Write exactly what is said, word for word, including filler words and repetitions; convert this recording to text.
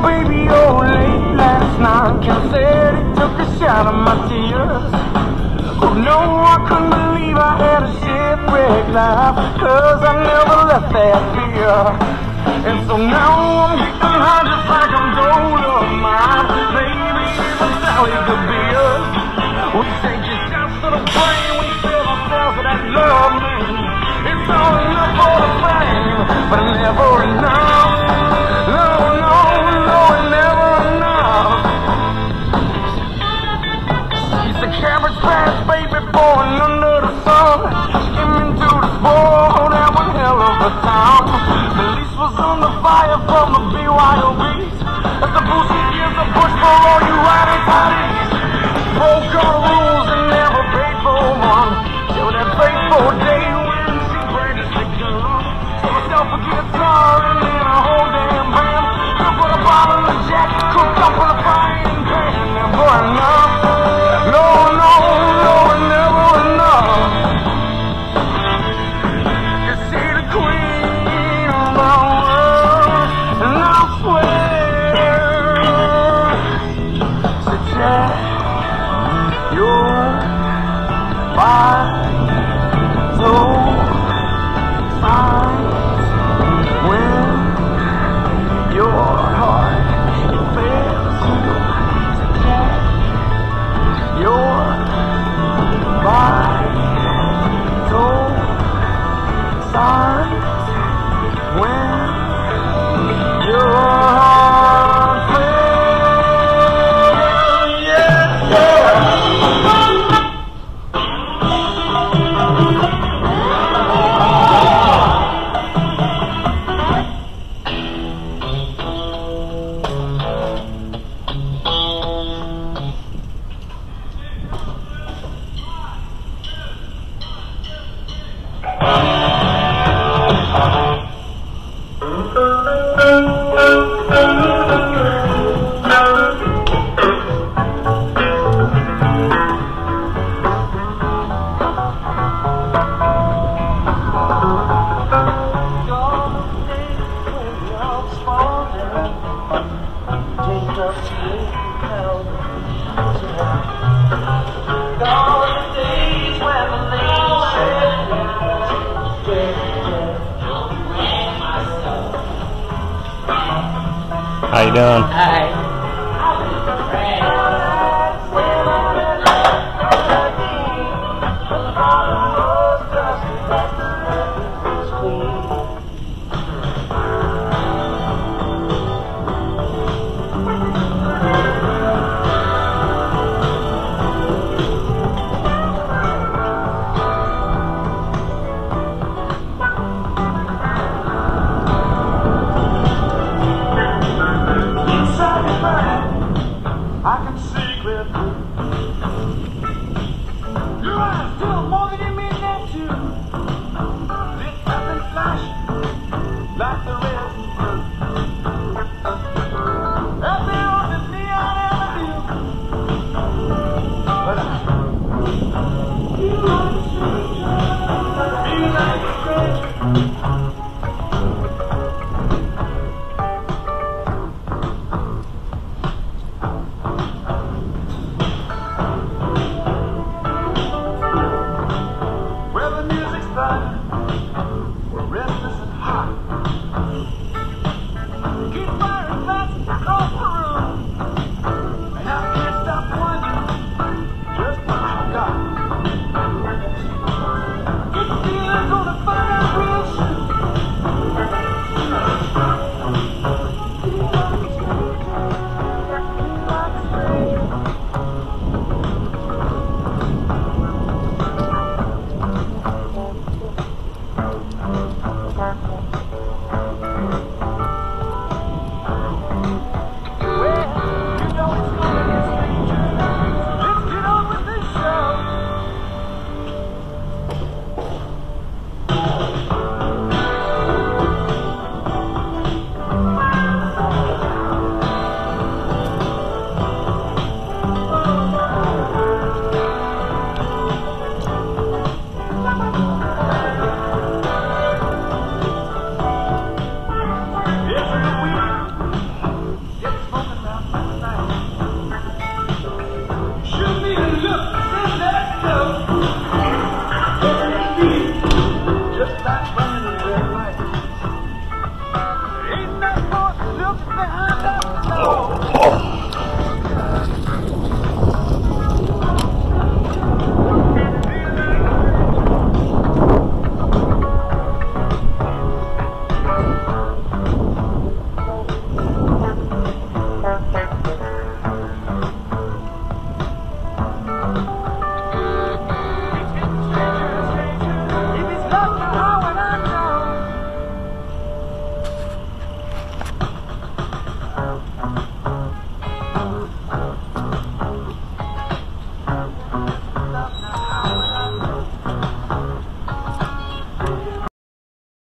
baby, oh, late last night, Ken said he took a shot of my tears. Oh no, I couldn't believe I had a shipwreck life, cause I never left that pier. And so now I'm getting high just like I'm Dolomite. Maybe even Sally the beer. We take your shots to the brain, we feel ourselves with that love, man. It's all enough for the fame, but never enough. No, no, no, never enough. She's a cabbage patch baby born under the sun, skimming through the sport, that one hell of a time. The lease was under fire from the B Y O Bs. That's the bullshit gives a push for all you riders hotties. Broke all the rules and never paid for one, till that fateful day when she brandished the gun. So myself a guitar and then a whole damn band. Could put a bottle of Jack, cooked up in a frying pan. Never enough. No, no, no, never enough. You see the queen of my world, and I swear, so Jack, you're my soul sign when your heart fails you. Jack, you're my soul sign when your heart fails. Yeah, yeah. How you doing? Hi. We're restless and hot. Keep firing fast across the room.